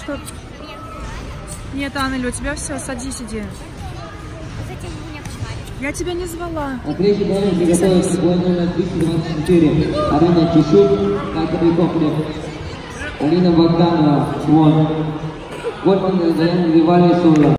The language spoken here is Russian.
что... Нет, Анна, у тебя все, садись, иди. Я тебя не звала. Третий момент приготовился бой номер 324. Арина Чешук, картовый комплекс. Алина Богданова, вон. Вот он, Ривали Сура.